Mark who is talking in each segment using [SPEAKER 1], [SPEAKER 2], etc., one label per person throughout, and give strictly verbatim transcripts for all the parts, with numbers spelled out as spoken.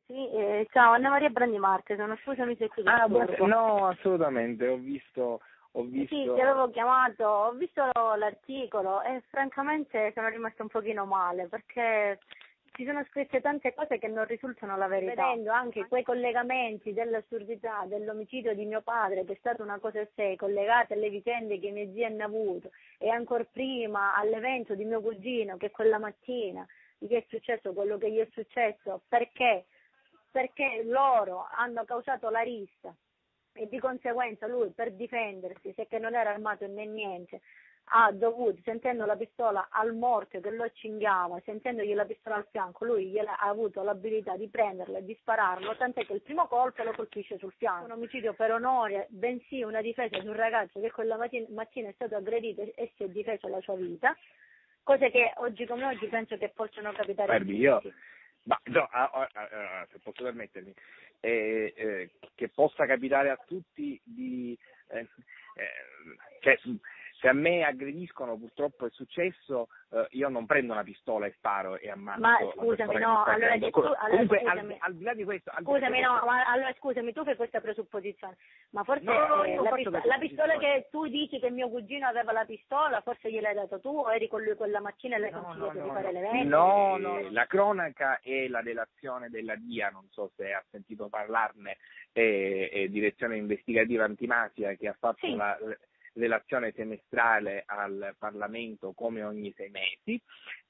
[SPEAKER 1] Sì, eh, ciao, Anna Maria Brandimarte, sono scusami se ti
[SPEAKER 2] Ah,
[SPEAKER 1] disturbo.
[SPEAKER 2] no, assolutamente, ho visto, ho visto...
[SPEAKER 1] Sì, ti avevo chiamato, ho visto l'articolo e francamente sono rimasta un pochino male perché ci sono scritte tante cose che non risultano la verità. Vedendo anche quei collegamenti dell'assurdità dell'omicidio di mio padre, che è stata una cosa a sé, collegate alle vicende che i miei zii hanno avuto e ancora prima all'evento di mio cugino che quella mattina gli è successo quello che gli è successo, perché? Perché loro hanno causato la rissa e di conseguenza lui, per difendersi, se che non era armato né niente, ha dovuto, sentendo la pistola al morto che lo cinghiava, sentendogli la pistola al fianco, lui gliela, ha avuto l'abilità di prenderla e di spararlo, tant'è che il primo colpo lo colpisce sul fianco. Un omicidio per onore, bensì una difesa di un ragazzo che quella mattina, mattina è stato aggredito e si è difeso la sua vita, cose che oggi come oggi penso che possano capitare.
[SPEAKER 2] Guardi, io... Ma no, ah, ah, ah, se posso permettermi, eh, eh, che possa capitare a tutti di... Eh, eh, cioè, se a me aggrediscono, purtroppo è successo, eh, io non prendo una pistola e sparo e ammazzo.
[SPEAKER 1] Ma scusami, no, allora, tu, allora
[SPEAKER 2] comunque
[SPEAKER 1] scusami,
[SPEAKER 2] al, al di là di questo...
[SPEAKER 1] Scusami, no, ma allora scusami, tu fai questa presupposizione, ma forse
[SPEAKER 2] no, no,
[SPEAKER 1] eh, la, pistola, la pistola che tu dici che mio cugino aveva la pistola, forse gliel'hai dato tu o eri con lui quella mattina e l'hai
[SPEAKER 2] no,
[SPEAKER 1] consigliato
[SPEAKER 2] no,
[SPEAKER 1] di
[SPEAKER 2] no,
[SPEAKER 1] fare
[SPEAKER 2] no.
[SPEAKER 1] l'evento?
[SPEAKER 2] No, no, la cronaca è la delazione della D I A, non so se ha sentito parlarne, è, è Direzione Investigativa Antimafia, che ha fatto
[SPEAKER 1] sì.
[SPEAKER 2] la relazione semestrale al Parlamento come ogni sei mesi,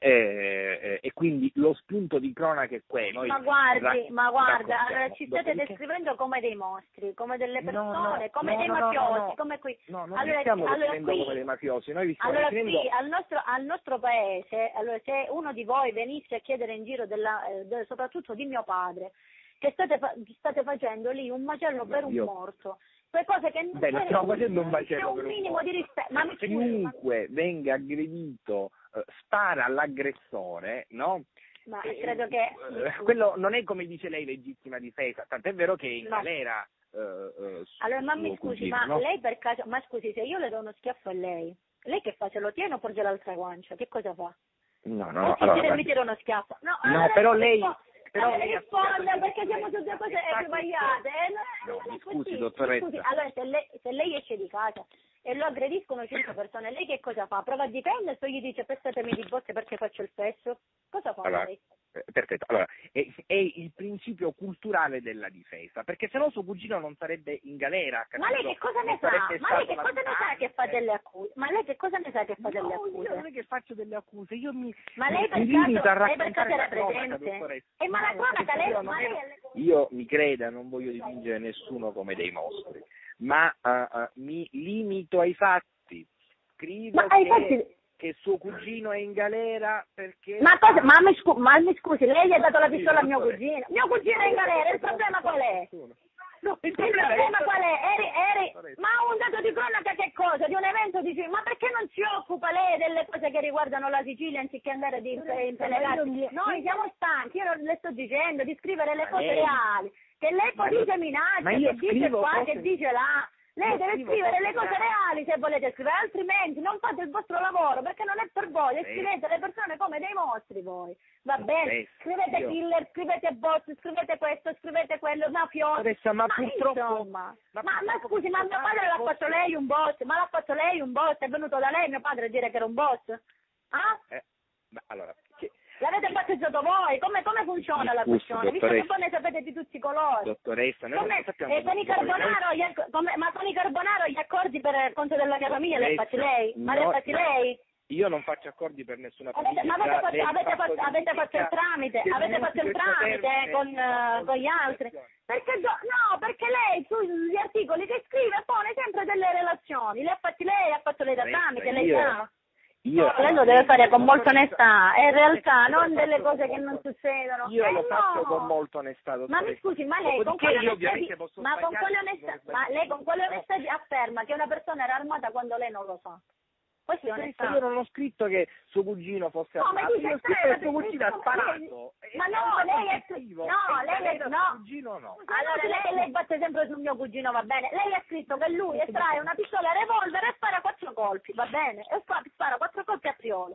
[SPEAKER 2] eh, e quindi lo spunto di cronaca è quello.
[SPEAKER 1] Ma guardi,
[SPEAKER 2] ra-
[SPEAKER 1] ma guarda, allora ci state
[SPEAKER 2] Dopodiché...
[SPEAKER 1] descrivendo come dei mostri, come delle persone,
[SPEAKER 2] no, no,
[SPEAKER 1] come
[SPEAKER 2] no,
[SPEAKER 1] dei
[SPEAKER 2] no,
[SPEAKER 1] mafiosi,
[SPEAKER 2] no, no.
[SPEAKER 1] come qui.
[SPEAKER 2] No, non
[SPEAKER 1] allora,
[SPEAKER 2] vi stiamo
[SPEAKER 1] allora,
[SPEAKER 2] descrivendo
[SPEAKER 1] qui,
[SPEAKER 2] come dei mafiosi, noi vi stiamo
[SPEAKER 1] allora
[SPEAKER 2] descrivendo...
[SPEAKER 1] qui al nostro, al nostro paese, allora se uno di voi venisse a chiedere in giro della, eh, de, soprattutto di mio padre, che state, fa- state facendo lì un macello per un
[SPEAKER 2] Io...
[SPEAKER 1] morto, quelle cose che non
[SPEAKER 2] Beh,
[SPEAKER 1] c'è,
[SPEAKER 2] stiamo facendo un
[SPEAKER 1] c'è
[SPEAKER 2] macello
[SPEAKER 1] un
[SPEAKER 2] per un
[SPEAKER 1] minimo
[SPEAKER 2] morto.
[SPEAKER 1] di rispetto. Ma mi scusi, ma,
[SPEAKER 2] Chiunque venga aggredito, eh, spara all'aggressore, no?
[SPEAKER 1] ma
[SPEAKER 2] Eh,
[SPEAKER 1] credo che...
[SPEAKER 2] eh, quello non è, come dice lei, legittima difesa, tant'è vero che in
[SPEAKER 1] No.
[SPEAKER 2] galera... Eh, eh,
[SPEAKER 1] Allora, ma mi
[SPEAKER 2] suo
[SPEAKER 1] scusi,
[SPEAKER 2] cugino,
[SPEAKER 1] ma
[SPEAKER 2] no?
[SPEAKER 1] lei per caso, ma scusi, se io le do uno schiaffo a lei, lei che fa? Se lo tiene o porge l'altra guancia? Che cosa fa?
[SPEAKER 2] No, no,
[SPEAKER 1] O
[SPEAKER 2] no.
[SPEAKER 1] si
[SPEAKER 2] Allora,
[SPEAKER 1] tira, mi tira uno schiaffo? No,
[SPEAKER 2] no,
[SPEAKER 1] allora
[SPEAKER 2] però
[SPEAKER 1] rispo-
[SPEAKER 2] lei... Però
[SPEAKER 1] allora
[SPEAKER 2] lei ha
[SPEAKER 1] risponda,
[SPEAKER 2] spiegato
[SPEAKER 1] perché
[SPEAKER 2] il
[SPEAKER 1] siamo
[SPEAKER 2] motivo
[SPEAKER 1] tutte
[SPEAKER 2] di
[SPEAKER 1] cose
[SPEAKER 2] questa
[SPEAKER 1] equivariate. Eh?
[SPEAKER 2] No,
[SPEAKER 1] Non è
[SPEAKER 2] mi
[SPEAKER 1] così.
[SPEAKER 2] scusi,
[SPEAKER 1] Mi
[SPEAKER 2] dottoressa.
[SPEAKER 1] scusi, allora se lei, se lei esce di casa e lo aggrediscono cinque persone, lei che cosa fa? Prova a difendersi o gli dice prestatemi di botte perché faccio il fesso? Cosa fa
[SPEAKER 2] Allora,
[SPEAKER 1] lei?
[SPEAKER 2] eh, perfetto, allora, è, è il principio culturale della difesa, perché se no suo cugino non sarebbe in galera.
[SPEAKER 1] Ma lei che cosa ne sa? Ma lei che cosa ne sa che fa delle accuse? Ma lei che cosa ne sa che fa delle
[SPEAKER 2] No,
[SPEAKER 1] accuse?
[SPEAKER 2] io non è che faccio delle accuse, io mi
[SPEAKER 1] Ma lei per
[SPEAKER 2] mi
[SPEAKER 1] caso,
[SPEAKER 2] limito a
[SPEAKER 1] lei per caso
[SPEAKER 2] raccontare
[SPEAKER 1] era
[SPEAKER 2] la cronaca,
[SPEAKER 1] presente?
[SPEAKER 2] dottoressa.
[SPEAKER 1] E ma la
[SPEAKER 2] No,
[SPEAKER 1] cronaca lei...
[SPEAKER 2] io,
[SPEAKER 1] Ma
[SPEAKER 2] non
[SPEAKER 1] lei...
[SPEAKER 2] ero- io mi creda, non voglio dipingere nessuno come dei mostri, ma uh, uh, mi limito ai fatti. Scrivo
[SPEAKER 1] Ma ai
[SPEAKER 2] che,
[SPEAKER 1] fatti...
[SPEAKER 2] che suo cugino è in galera perché...
[SPEAKER 1] Ma cosa? Ma mi, scu- ma mi scusi, lei gli ha dato la pistola a mio cugino? Mio cugino è in galera, il problema qual è?
[SPEAKER 2] No,
[SPEAKER 1] Il problema qual è? Eri, eri, ma un dato di cronaca che cosa? Di un evento dici, ma perché non si occupa lei delle cose che riguardano la Sicilia anziché andare di, in Pellegrini? Noi siamo stanchi, io le sto dicendo di scrivere le cose reali, che lei poi dice minaccia, che dice qua, che dice là. Lei deve scrivere le cose reali se volete scrivere, altrimenti non fate il vostro lavoro perché non è per voi, e scrivete le persone come dei mostri voi, va bene? Scrivete killer, scrivete boss, scrivete questo, scrivete quello, mafioso.
[SPEAKER 2] Adesso, ma,
[SPEAKER 1] ma
[SPEAKER 2] purtroppo...
[SPEAKER 1] Insomma, ma, ma,
[SPEAKER 2] ma
[SPEAKER 1] scusi, ma mio padre l'ha fatto lei un boss, ma l'ha fatto lei un boss, è venuto da lei mio padre a dire che era un boss? Ah?
[SPEAKER 2] Eh, ma allora... Che...
[SPEAKER 1] L'avete battezzato voi? Come, come funziona la
[SPEAKER 2] Scusi,
[SPEAKER 1] questione? Visto che
[SPEAKER 2] dottoressa.
[SPEAKER 1] voi ne sapete di tutti i colori.
[SPEAKER 2] Dottoressa, noi
[SPEAKER 1] Come,
[SPEAKER 2] non sappiamo...
[SPEAKER 1] eh, con i carbonaro, gli acc- come, ma con i carbonaro gli accordi per conto della mia famiglia li ha fatti lei? Ma li ha
[SPEAKER 2] No,
[SPEAKER 1] fatti lei?
[SPEAKER 2] Io non faccio accordi per nessuna
[SPEAKER 1] Avete,
[SPEAKER 2] famiglia.
[SPEAKER 1] ma avete fatto,
[SPEAKER 2] Lei
[SPEAKER 1] avete,
[SPEAKER 2] fa
[SPEAKER 1] fatto,
[SPEAKER 2] così,
[SPEAKER 1] avete fatto il
[SPEAKER 2] dica
[SPEAKER 1] tramite,
[SPEAKER 2] che
[SPEAKER 1] avete
[SPEAKER 2] non
[SPEAKER 1] fatto il
[SPEAKER 2] si questo
[SPEAKER 1] tramite
[SPEAKER 2] termine
[SPEAKER 1] con, eh, con gli altri. Perché do- no, perché lei sugli articoli che scrive pone sempre delle relazioni. Le ha fatti lei, ha fatto lei da tramite, lei
[SPEAKER 2] io,
[SPEAKER 1] sa.
[SPEAKER 2] io,
[SPEAKER 1] Lei lo deve fare con molta onestà, è in realtà non delle cose che non succedono.
[SPEAKER 2] Io
[SPEAKER 1] eh
[SPEAKER 2] lo
[SPEAKER 1] no.
[SPEAKER 2] faccio con molta onestà,
[SPEAKER 1] Ma mi
[SPEAKER 2] dottoressa.
[SPEAKER 1] scusi, ma lei con
[SPEAKER 2] Dopodiché
[SPEAKER 1] quale
[SPEAKER 2] io
[SPEAKER 1] onestà,
[SPEAKER 2] ovviamente
[SPEAKER 1] di-
[SPEAKER 2] posso
[SPEAKER 1] ma con
[SPEAKER 2] sbagliare,
[SPEAKER 1] quale onestà,
[SPEAKER 2] come
[SPEAKER 1] ma lei con quale
[SPEAKER 2] no.
[SPEAKER 1] onestà di- afferma che una persona era armata quando lei non lo sa? Questa è
[SPEAKER 2] Dottoressa,
[SPEAKER 1] onestà.
[SPEAKER 2] io non ho scritto che suo cugino fosse
[SPEAKER 1] No, ma
[SPEAKER 2] armato,
[SPEAKER 1] dice
[SPEAKER 2] io ho scritto che suo
[SPEAKER 1] sempre,
[SPEAKER 2] cugino ha
[SPEAKER 1] ma
[SPEAKER 2] sparato.
[SPEAKER 1] Ma
[SPEAKER 2] E-
[SPEAKER 1] no,
[SPEAKER 2] e
[SPEAKER 1] lei è
[SPEAKER 2] oggettivo.
[SPEAKER 1] no,
[SPEAKER 2] E
[SPEAKER 1] lei è
[SPEAKER 2] suo
[SPEAKER 1] no.
[SPEAKER 2] cugino no.
[SPEAKER 1] Allora lei, lei batte sempre sul mio cugino, va bene? Lei ha scritto che lui estrae una pistola revolver e spara quattro colpi, va bene? E fa- spara quattro colpi a triolo.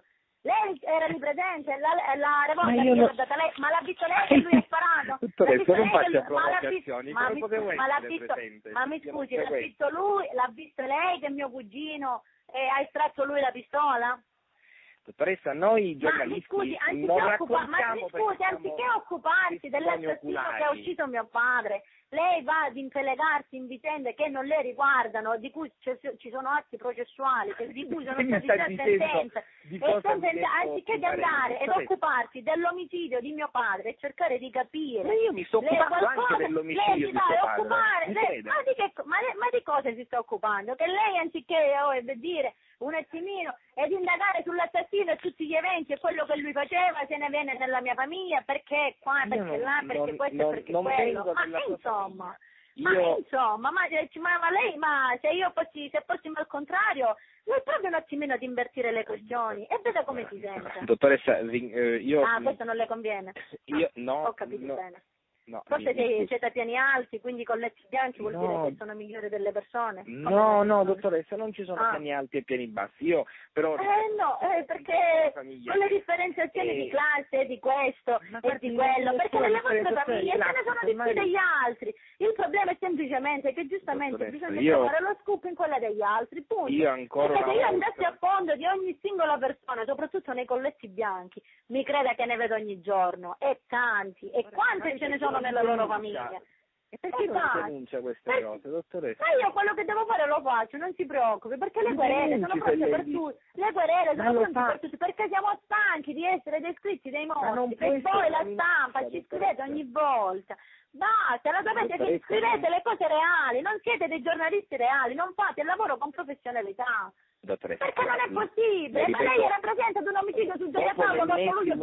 [SPEAKER 1] Lei era lì presente, la, la revolta
[SPEAKER 2] ma,
[SPEAKER 1] che
[SPEAKER 2] non...
[SPEAKER 1] l'ha data lei, ma l'ha visto lei che lui ha sparato?
[SPEAKER 2] Dottoressa, non faccia
[SPEAKER 1] lui,
[SPEAKER 2] provocazioni,
[SPEAKER 1] ma,
[SPEAKER 2] però potevo
[SPEAKER 1] ma l'ha
[SPEAKER 2] essere
[SPEAKER 1] visto,
[SPEAKER 2] presente.
[SPEAKER 1] ma mi scusi, l'ha visto lui, l'ha visto lei che mio cugino e ha estratto lui la pistola?
[SPEAKER 2] Dottoressa, noi giornalisti
[SPEAKER 1] ma mi scusi, anziché,
[SPEAKER 2] non
[SPEAKER 1] occupa- ma mi scusi, anziché occuparsi dell'assassino che ha ucciso mio padre, lei va ad impelegarsi in vicende che non le riguardano, di cui ci sono atti processuali, di cui sono stati già sentenze, e sentenze, anziché di andare ed occuparsi dell'omicidio di mio padre e cercare di capire.
[SPEAKER 2] Ma io mi sto occupando qualcosa, anche dell'omicidio di mio padre.
[SPEAKER 1] Occupare, lei, ma, di che, ma, ma di cosa si sta occupando? Che lei anziché oh, dire un attimino ed indagare sull'assassino e tutti gli eventi e quello che lui faceva, se ne viene nella mia famiglia, perché qua, perché
[SPEAKER 2] non,
[SPEAKER 1] là, perché
[SPEAKER 2] non,
[SPEAKER 1] questo
[SPEAKER 2] non,
[SPEAKER 1] e perché
[SPEAKER 2] non
[SPEAKER 1] quello. Ma insomma, io... ma insomma, ma, ma, ma lei, ma se io fossi, se fossimo al contrario, lei prova un attimino di invertire le questioni e veda come si sente.
[SPEAKER 2] Dottoressa, io...
[SPEAKER 1] Ah, questo non le conviene?
[SPEAKER 2] Io no.
[SPEAKER 1] Ho capito
[SPEAKER 2] no.
[SPEAKER 1] bene.
[SPEAKER 2] No,
[SPEAKER 1] Forse
[SPEAKER 2] mi,
[SPEAKER 1] siete a piani alti, quindi con letti bianchi vuol
[SPEAKER 2] no,
[SPEAKER 1] dire che sono migliori delle persone?
[SPEAKER 2] No, no, dottoressa, non ci sono ah. piani alti e piani bassi. Io però
[SPEAKER 1] Eh no, eh, perché con le differenziazioni
[SPEAKER 2] eh,
[SPEAKER 1] di classe, di questo e di quello, perché nelle vostre famiglie ce ne sono di più degli altri. Il problema è semplicemente che giustamente
[SPEAKER 2] dottoressa,
[SPEAKER 1] bisogna
[SPEAKER 2] io,
[SPEAKER 1] trovare lo scoop in quella degli altri, punto.
[SPEAKER 2] Io ancora
[SPEAKER 1] perché se io
[SPEAKER 2] volta.
[SPEAKER 1] andassi a fondo di ogni singola persona, soprattutto nei colletti bianchi, mi creda che ne vedo ogni giorno, e tanti, e quante ce ne sono nella loro famiglia.
[SPEAKER 2] E perché non si denuncia queste per... cose, dottoressa?
[SPEAKER 1] Ma io quello che devo fare lo faccio, non si preoccupi, perché le querele sono pronte per tutti, le querele sono pronte per tutti, perché siamo stanchi di essere descritti dei mostri, e poi la stampa ci scrivete ogni volta. Basta, la sapete che scrivete le cose reali, non siete dei giornalisti reali, non fate il lavoro con professionalità.
[SPEAKER 2] Dottoressa,
[SPEAKER 1] perché non è possibile? Ma lei era presente ad un omicidio su Gioia Paolo l'otto luglio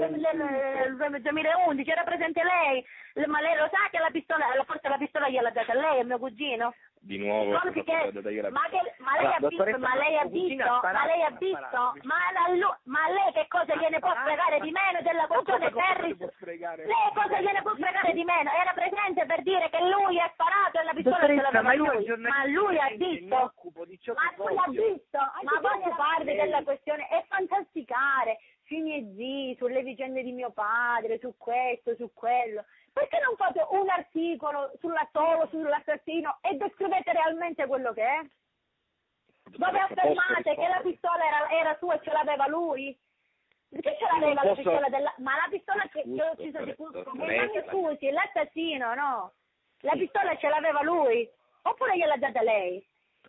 [SPEAKER 1] del duemilaundici, era presente lei? Ma lei lo sa che la pistola, forse la pistola gliel'ha data lei, è mio cugino?
[SPEAKER 2] Di nuovo,
[SPEAKER 1] che, ma, che, ma lei ha visto, ma lei ha visto, ma lei ha visto, ma, la, ma lei che cosa gliene può fregare di meno della questione Ferris? Lei cosa gliene può fregare di meno? Era presente per dire che lui ha sparato e la pistola ce l'aveva lui, ma lui ha visto, ma lui ha visto, ma voglio parli della questione e fantasticare sui miei zii, sulle vicende di mio padre, su questo, su quello. Perché non fate un articolo sulla solo sull'assassino e descrivete realmente quello che è? Dove affermate che la pistola era, era sua e ce l'aveva lui? Perché ce l'aveva la pistola della... Ma la pistola che ho ucciso di Cusco, ma mi scusi, l'assassino, no? La pistola ce l'aveva lui? Oppure gliel'ha data lei?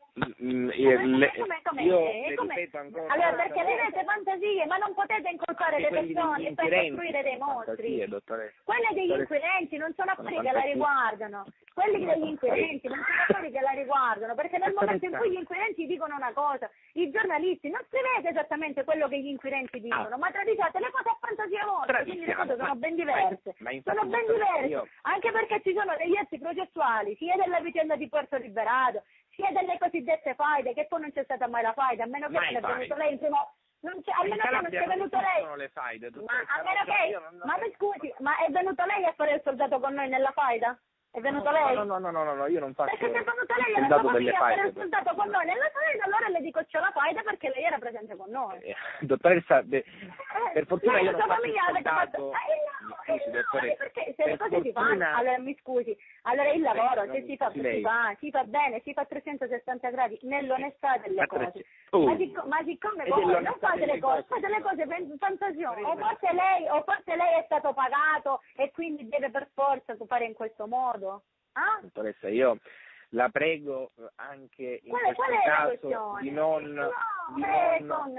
[SPEAKER 2] Mm, io, le,
[SPEAKER 1] come, come,
[SPEAKER 2] io
[SPEAKER 1] come, come?
[SPEAKER 2] ripeto ancora
[SPEAKER 1] allora perché le avete fantasie, ma non potete incolpare le persone per costruire dei mostri. Quelle degli inquirenti non sono affari che la riguardano, quelli degli inquirenti non sono affari che la riguardano, perché nel momento in cui gli inquirenti dicono una cosa, i giornalisti non scrivete esattamente quello che gli inquirenti dicono, ma travisate le cose a fantasia vostra, quindi le cose sono ben diverse, sono ben diverse, anche perché ci sono degli atti processuali, sia della vicenda di Puerto Liberato, sia delle cosiddette faide, che poi non c'è stata mai la faida, a meno che non è venuto lei in primo... Non c'è, a meno che non sia venuto lei...
[SPEAKER 2] Le faide,
[SPEAKER 1] ma a meno che... Ma mi scusi, ma è venuto lei a fare il soldato con noi nella faida? È venuto
[SPEAKER 2] no,
[SPEAKER 1] lei?
[SPEAKER 2] No, no, no, no, no, no, io non faccio...
[SPEAKER 1] Perché se è venuta lei alla sua famiglia a fare il soldato con noi nella faida, allora le dico c'è la faida perché lei era presente con noi.
[SPEAKER 2] Eh, dottoressa, de...
[SPEAKER 1] eh,
[SPEAKER 2] per fortuna io non faccio il
[SPEAKER 1] soldato...
[SPEAKER 2] fatto...
[SPEAKER 1] Eh, no, mi scusi, dottoressa. Perché se le cose si fanno, allora mi scusi, allora il lavoro se si fa, si fa, si fa bene, si fa a trecentosessanta gradi, nell'onestà delle cose.
[SPEAKER 2] Oh.
[SPEAKER 1] Ma, sic- ma siccome voi non fate le cose, fate le cose per fantasione, o forse lei, o forse lei è stato pagato e quindi deve per forza fare in questo modo? Ah?
[SPEAKER 2] Dottoressa, io la prego anche in
[SPEAKER 1] qual è,
[SPEAKER 2] questo caso di non,
[SPEAKER 1] no,
[SPEAKER 2] di,
[SPEAKER 1] eh,
[SPEAKER 2] non
[SPEAKER 1] con...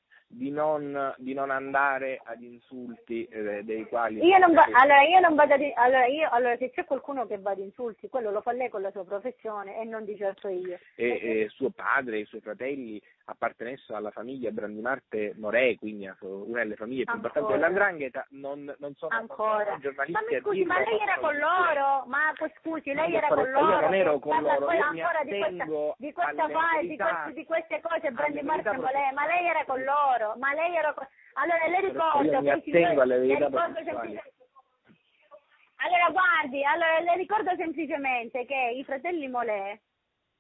[SPEAKER 2] di non di non andare ad insulti eh, dei quali
[SPEAKER 1] io non va- allora io non vado di- allora io allora se c'è qualcuno che va ad insulti, quello lo fa lei con la sua professione e non di certo io.
[SPEAKER 2] E, e suo padre e i suoi fratelli appartenessero alla famiglia Brandimarte Morè, quindi una delle famiglie più
[SPEAKER 1] Ancora.
[SPEAKER 2] importanti dell'Andrangheta, non, non sono
[SPEAKER 1] ancora
[SPEAKER 2] giornalisti.
[SPEAKER 1] Ma mi scusi, ma lei era con loro? Ma scusi, lei era con loro?
[SPEAKER 2] Io non ero con
[SPEAKER 1] Parla
[SPEAKER 2] loro, io
[SPEAKER 1] ancora
[SPEAKER 2] mi
[SPEAKER 1] di questa, di questa fase, di, queste, di queste cose, Brandimarte Morè, ma lei era con loro? Ma lei era con... Allora le ricordo
[SPEAKER 2] io mi
[SPEAKER 1] che
[SPEAKER 2] attengo alle verità
[SPEAKER 1] semplicemente... Allora guardi, allora le ricordo semplicemente che i fratelli Molè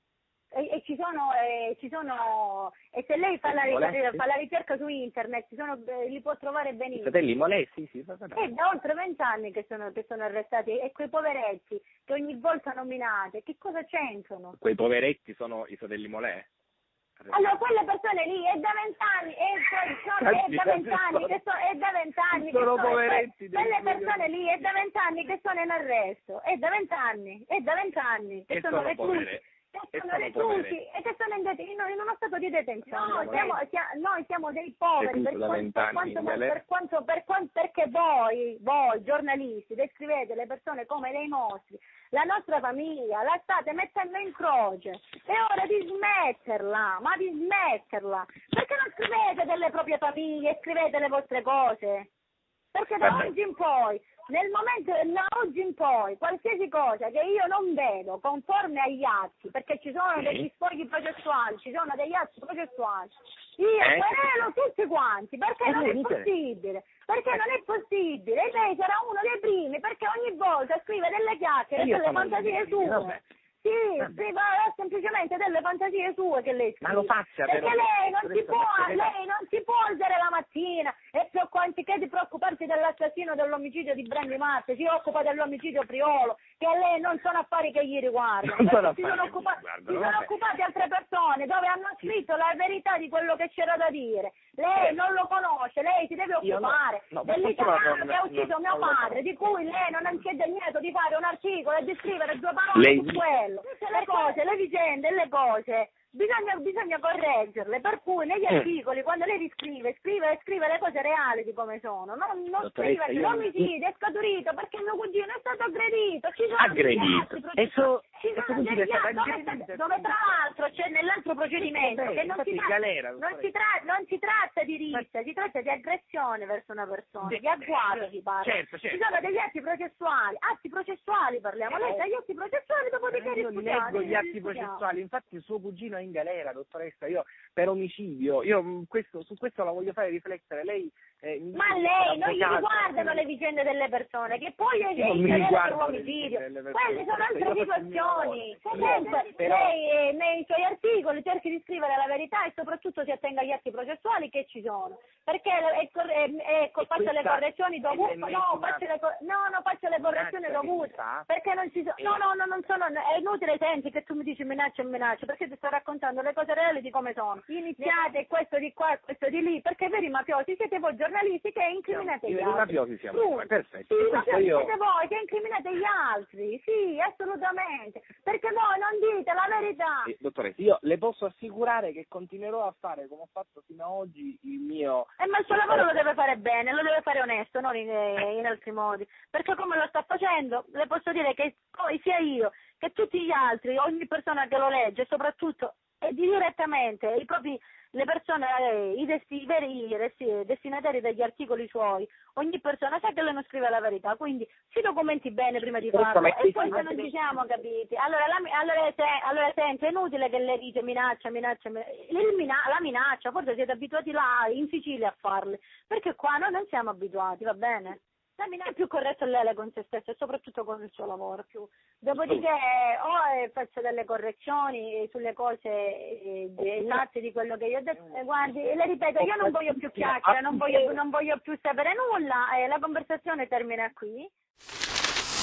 [SPEAKER 1] E, e ci sono, e ci sono, e se lei fa la, ricerca, fa la ricerca su internet, ci sono, li può trovare benissimo.
[SPEAKER 2] I fratelli Molè, sì, sì.
[SPEAKER 1] È da oltre vent'anni che sono, che sono arrestati, e quei poveretti che ogni volta nominate, che cosa c'entrano?
[SPEAKER 2] Quei poveretti sono i fratelli Molè?
[SPEAKER 1] Allora, quelle persone lì è da vent'anni, è, sono, è da vent'anni che sono, è da vent'anni che sono,
[SPEAKER 2] poveretti,
[SPEAKER 1] quelle persone lì è da vent'anni che sono in arresto, è da vent'anni, è da vent'anni che
[SPEAKER 2] e
[SPEAKER 1] sono reclusi.
[SPEAKER 2] E
[SPEAKER 1] sono reclusi e che sono in, det- in, in uno stato di detenzione. No, siamo, siamo, noi siamo dei poveri per quanto, per, quanto, per, quanto, per quanto, perché voi, voi giornalisti, descrivete le persone come dei mostri, la nostra famiglia la state mettendo in croce. È ora di smetterla, ma di smetterla. Perché non scrivete delle proprie famiglie, scrivete le vostre cose? Perché da oggi in poi, nel momento, da oggi in poi, qualsiasi cosa che io non vedo conforme agli atti, perché ci sono
[SPEAKER 2] sì.
[SPEAKER 1] degli sfoghi processuali, ci sono degli atti processuali, io
[SPEAKER 2] eh?
[SPEAKER 1] querelo tutti quanti, perché
[SPEAKER 2] eh,
[SPEAKER 1] non è
[SPEAKER 2] dite.
[SPEAKER 1] possibile, perché non è possibile, e lei sarà uno dei primi, perché ogni volta scrive delle chiacchiere, delle fantasie sue.
[SPEAKER 2] Vabbè.
[SPEAKER 1] Sì, scrive semplicemente delle fantasie sue che lei scrive.
[SPEAKER 2] Ma lo faccia,
[SPEAKER 1] perché
[SPEAKER 2] però,
[SPEAKER 1] lei non si può,
[SPEAKER 2] perché...
[SPEAKER 1] lei non si può alzare la mattina e più anziché di preoccuparsi dell'assassino dell'omicidio di Brandy Marte, si occupa dell'omicidio Priolo, che a lei non sono affari che gli riguardano.
[SPEAKER 2] Non
[SPEAKER 1] si sono, occupa- si sono occupate altre persone dove hanno scritto la verità di quello che c'era da dire. Lei non lo conosce, lei si deve occupare
[SPEAKER 2] no, no,
[SPEAKER 1] dell'italiano che ha ucciso
[SPEAKER 2] non,
[SPEAKER 1] mio
[SPEAKER 2] non
[SPEAKER 1] padre, di cui lei non si è degnato di fare un articolo e di scrivere due parole
[SPEAKER 2] lei...
[SPEAKER 1] su quello. Tutte le cose, le vicende, le cose, bisogna, bisogna correggerle, per cui negli articoli, quando lei riscrive, scrive, scrive le cose reali di come sono, non, non scrive che l'omicidio è scaturito perché mio cugino è stato aggredito, ci sono
[SPEAKER 2] aggredito, e so,
[SPEAKER 1] ci sono degli atti, dove, dove tra l'altro c'è nell'altro procedimento che non si, tra-
[SPEAKER 2] galera,
[SPEAKER 1] non, si tra- non si tratta di rissa, si tratta di aggressione verso una persona, di agguato si parla,
[SPEAKER 2] certo, certo.
[SPEAKER 1] ci sono degli atti processuali, atti processuali parliamo, lei dagli atti processuali dopodiché
[SPEAKER 2] io leggo gli atti processuali, infatti il suo cugino è in galera, dottoressa, io per omicidio, io questo, su questo la voglio fare riflettere, lei... Eh,
[SPEAKER 1] ma lei, non gli riguardano le vicende delle persone, che poi è in galera per omicidio, quelle sono altre situazioni, comunque lei nei suoi articoli cerchi di scrivere la verità e soprattutto si attenga agli atti processuali che ci sono, perché è, è, è, faccia le correzioni dovute, no, faccia le, no, no, faccia le correzioni dovute, perché non ci sono, no, no, no, non sono, è inutile senti che tu mi dici minaccia e minaccia, perché ti sto raccontando le cose reali di come sono, iniziate questo di qua, questo di lì, perché veri mafiosi siete voi giornalisti che incriminate gli altri.
[SPEAKER 2] I mafiosi siamo noi, perfetto.
[SPEAKER 1] Sì, mafiosi io... siete voi che incriminate gli altri, sì, assolutamente, perché voi non dite la verità.
[SPEAKER 2] Eh, dottoressa, io le posso assicurare che continuerò a fare come ho fatto fino ad oggi il mio...
[SPEAKER 1] Eh, ma il suo lavoro lo deve fare bene, lo deve fare onesto, non in, in altri modi, perché come lo sta facendo, le posso dire che poi sia io che tutti gli altri, ogni persona che lo legge, soprattutto e direttamente i propri le persone, eh, i, desti, i veri i destinatari degli articoli suoi, ogni persona sa che lei non scrive la verità, quindi si documenti bene prima di farlo e poi se non ci siamo capiti. Allora, la, allora, se, allora senti, è inutile che lei dice minaccia, minaccia, minaccia la minaccia, forse siete abituati là in Sicilia a farle, perché qua noi non siamo abituati, va bene? La minaccia è più corretta lei con se stessa e soprattutto con il suo lavoro. Più. Dopodiché o eh, faccio delle correzioni sulle cose eh, esatte di quello che io ho detto. Eh, guardi, le ripeto, io non voglio più chiacchiere, non voglio, non voglio più sapere nulla, eh, la conversazione termina qui.